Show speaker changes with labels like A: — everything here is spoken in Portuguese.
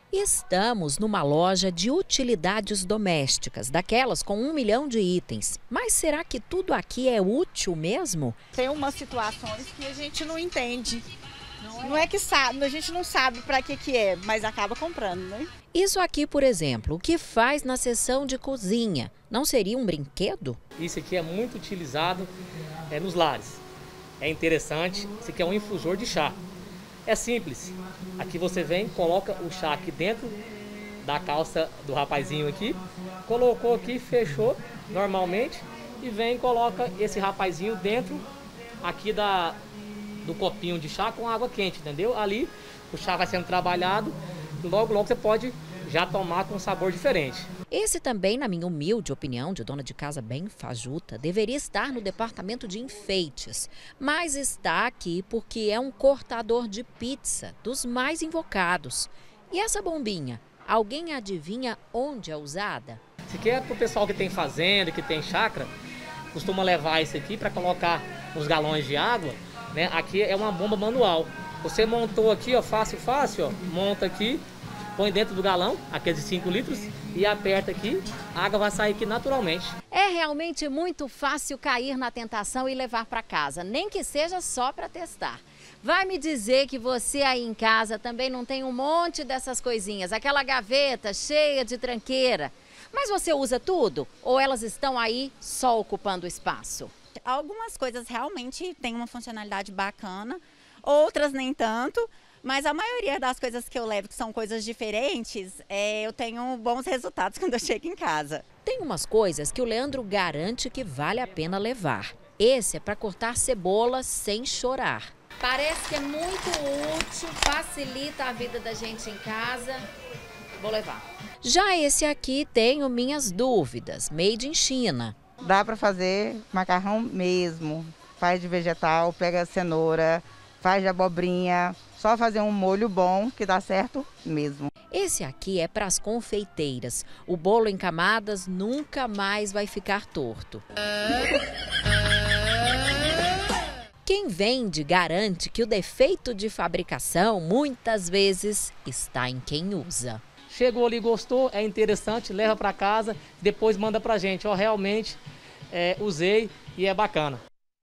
A: Estamos numa loja de utilidades domésticas, daquelas com 1 milhão de itens. Mas será que tudo aqui é útil mesmo?
B: Tem umas situações que a gente não entende. Não é que sabe, a gente não sabe para que é, mas acaba comprando, né?
A: Isso aqui, por exemplo, o que faz na seção de cozinha? Não seria um brinquedo?
C: Isso aqui é muito utilizado nos lares. É interessante, isso aqui é um infusor de chá. É simples. Aqui você vem, coloca o chá aqui dentro da calça do rapazinho aqui, colocou aqui, fechou normalmente e vem e coloca esse rapazinho dentro aqui do copinho de chá com água quente, entendeu? Ali o chá vai sendo trabalhado e logo você pode já tomar com um sabor diferente.
A: Esse também, na minha humilde opinião, de dona de casa bem fajuta, deveria estar no departamento de enfeites. Mas está aqui porque é um cortador de pizza, dos mais invocados. E essa bombinha, alguém adivinha onde é usada?
C: Isso aqui é para o pessoal que tem fazenda, que tem chácara, costuma levar isso aqui para colocar nos galões de água, né? Aqui é uma bomba manual. Você montou aqui, ó, fácil, ó, monta aqui, põe dentro do galão, aqueles 5 litros, e aperta aqui, a água vai sair aqui naturalmente.
A: É realmente muito fácil cair na tentação e levar para casa, nem que seja só para testar. Vai me dizer que você aí em casa também não tem um monte dessas coisinhas, aquela gaveta cheia de tranqueira. Mas você usa tudo? Ou elas estão aí só ocupando espaço?
D: Algumas coisas realmente têm uma funcionalidade bacana, outras nem tanto. Mas a maioria das coisas que eu levo, que são coisas diferentes, eu tenho bons resultados quando eu chego em casa.
A: Tem umas coisas que o Leandro garante que vale a pena levar. Esse é para cortar cebola sem chorar.
E: Parece que é muito útil, facilita a vida da gente em casa. Vou levar.
A: Já esse aqui tenho minhas dúvidas, made in China.
F: Dá para fazer macarrão mesmo, faz de vegetal, pega cenoura, faz de abobrinha, só fazer um molho bom que dá certo mesmo.
A: Esse aqui é para as confeiteiras. O bolo em camadas nunca mais vai ficar torto. Quem vende garante que o defeito de fabricação muitas vezes está em quem usa.
C: Chegou ali, gostou, é interessante, leva para casa, depois manda pra gente. Ó, realmente usei e é bacana.